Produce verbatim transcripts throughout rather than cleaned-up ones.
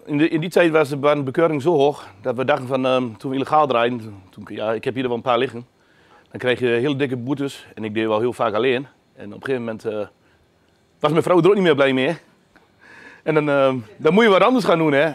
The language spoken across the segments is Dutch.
in, de, in die tijd was de bekeuring zo hoog dat we dachten van um, toen we illegaal draaiden, toen, ja, ik heb hier er wel een paar liggen, dan kreeg je hele dikke boetes en ik deed wel heel vaak alleen. En op een gegeven moment uh, was mijn vrouw er ook niet meer blij mee. En dan, uh, dan moet je wat anders gaan doen, hè.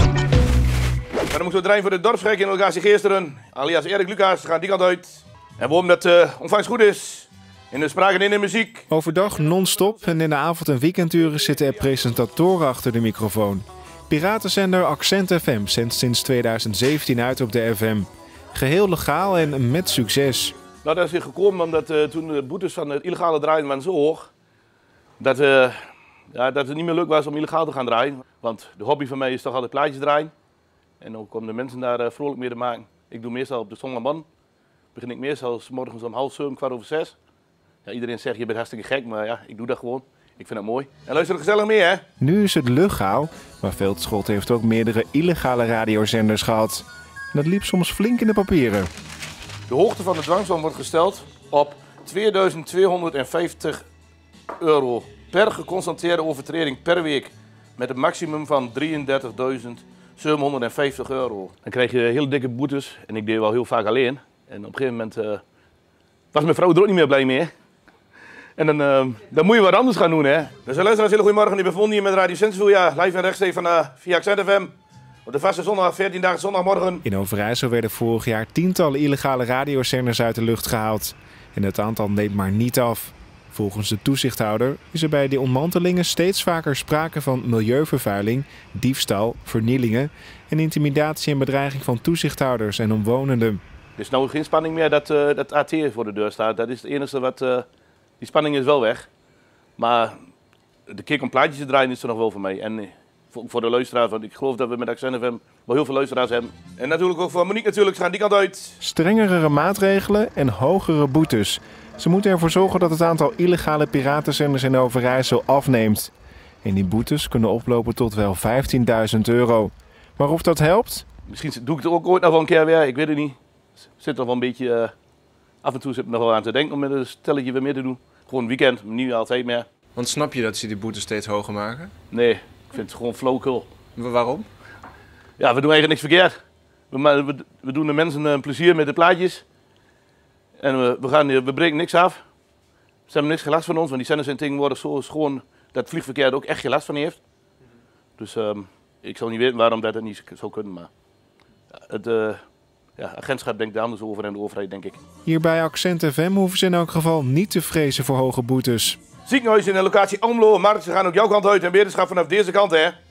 Maar dan moet zo draaien voor de dorpsgek in locatie Geesteren, alias Erik Lucas, gaat die kant uit. En waarom dat uh, ontvangst goed is, in de spraak en in de muziek. Overdag non-stop en in de avond- en weekenduren zitten er presentatoren achter de microfoon. Piratenzender Accent F M zendt sinds tweeduizend zeventien uit op de F M. Geheel legaal en met succes. Nou, dat is weer gekomen omdat uh, toen de boetes van het illegale draaien waren zo hoog, dat, uh, ja, dat het niet meer leuk was om illegaal te gaan draaien. Want de hobby van mij is toch altijd plaatjes draaien. En ook om de mensen daar uh, vrolijk mee te maken. Ik doe meestal op de zondagmorgen. Begin ik meestal 's morgens om half zeven, kwart over zes. Ja, iedereen zegt je bent hartstikke gek, maar ja, ik doe dat gewoon. Ik vind dat mooi. En luister er gezellig mee, hè? Nu is het legaal, maar Veldschot heeft ook meerdere illegale radiozenders gehad. En dat liep soms flink in de papieren. De hoogte van de dwangsom wordt gesteld op tweeduizend tweehonderdvijftig euro per geconstateerde overtreding per week. Met een maximum van drieëndertigduizend zevenhonderdvijftig euro. Dan krijg je hele dikke boetes en ik deed wel heel vaak alleen. En op een gegeven moment uh, was mijn vrouw er ook niet meer blij mee. En dan, uh, dan moet je wat anders gaan doen, hè. Dus luisteraars, hele goedemorgen. Ik ben verbonden hier met Radio Sensvilla, live en rechtstreeks van uh, via Accent F M. Op de vaste zondag, veertien dagen zondagmorgen. In Overijssel werden vorig jaar tientallen illegale radiozenders uit de lucht gehaald. En het aantal neemt maar niet af. Volgens de toezichthouder is er bij de ontmantelingen steeds vaker sprake van milieuvervuiling, diefstal, vernielingen en intimidatie en bedreiging van toezichthouders en omwonenden. Er is nou geen spanning meer dat, uh, dat A T voor de deur staat. Dat is het enige wat... Uh, die spanning is wel weg. Maar de kick om plaatjes te draaien is er nog wel voor mij. En voor, voor de luisteraars, want ik geloof dat we met Accent F M wel heel veel luisteraars hebben. En natuurlijk ook voor Monique natuurlijk, ze gaan die kant uit. Strengere maatregelen en hogere boetes. Ze moeten ervoor zorgen dat het aantal illegale piratenzenders in Overijssel afneemt. En die boetes kunnen oplopen tot wel vijftienduizend euro. Maar of dat helpt? Misschien doe ik het ook ooit nog wel een keer weer, ik weet het niet. Zit nog wel een beetje... Uh, af en toe zit ik nog wel aan te denken om met een stelletje weer meer te doen. Gewoon een weekend, niet altijd meer. Want snap je dat ze die boetes steeds hoger maken? Nee, ik vind het gewoon flauwekul. Waarom? Ja, we doen eigenlijk niks verkeerd. We, we, we doen de mensen een plezier met de plaatjes. En we, we, gaan, we breken niks af. Ze hebben niks gelast van ons, want die zenders zijn tegenwoordig zo schoon dat het vliegverkeer er ook echt geen last van heeft. Dus um, ik zou niet weten waarom dat, dat niet zou kunnen, maar het uh, ja, agentschap denkt er anders over en de overheid, denk ik. Hier bij Accent F M hoeven ze in elk geval niet te vrezen voor hoge boetes. Ziekenhuis in de locatie Almelo, Markt, ze gaan ook jouw kant uit en wetenschap vanaf deze kant, hè.